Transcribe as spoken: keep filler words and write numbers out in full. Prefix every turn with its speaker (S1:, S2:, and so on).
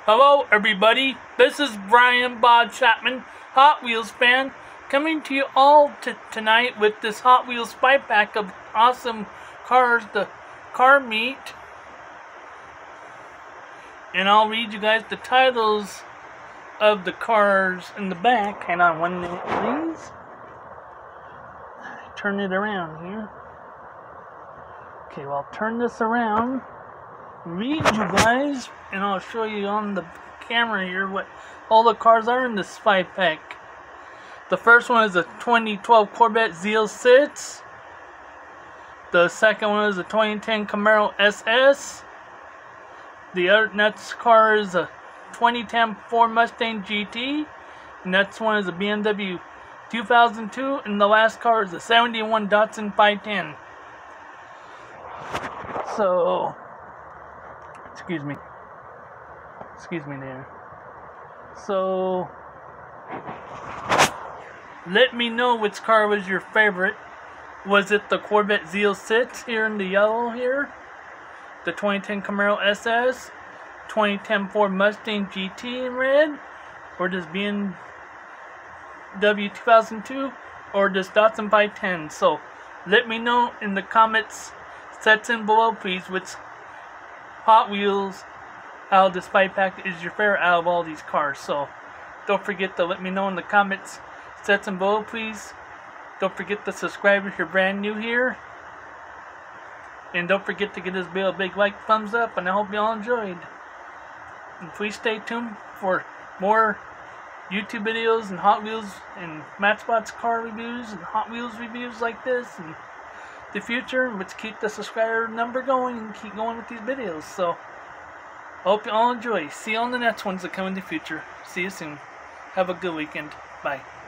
S1: Hello everybody, this is Brian Bob Chapman, Hot Wheels fan, coming to you all t tonight with this Hot Wheels five pack of awesome cars, the car meet. And I'll read you guys the titles of the cars in the back. Hang on one minute please. Turn it around here. Okay, well I'll turn this around. Read you guys, and I'll show you on the camera here what all the cars are in this five pack. The first one is a twenty twelve Corvette Z L six. The second one is a twenty ten Camaro S S. The other next car is a twenty ten Ford Mustang G T. The next one is a B M W two thousand two, and the last car is a seventy-one Datsun five ten. So, excuse me. Excuse me there. So, let me know which car was your favorite. Was it the Corvette Z L six here in the yellow here? The twenty ten Camaro S S? twenty ten Ford Mustang G T in red? Or this B M W two thousand two? Or this Datsun five ten? So, let me know in the comments section below please which Hot Wheels out of this five pack is your favorite out of all these cars. So don't forget to let me know in the comments section below please. Don't forget to subscribe if you're brand new here, and don't forget to give this video a big like, thumbs up, and I hope you all enjoyed. And please stay tuned for more YouTube videos and Hot Wheels and Matchbox car reviews and Hot Wheels reviews like this in the future, which keep the subscriber number going and keep going with these videos. So I hope you all enjoy. See you on the next ones that come in the future. See you soon. Have a good weekend. Bye.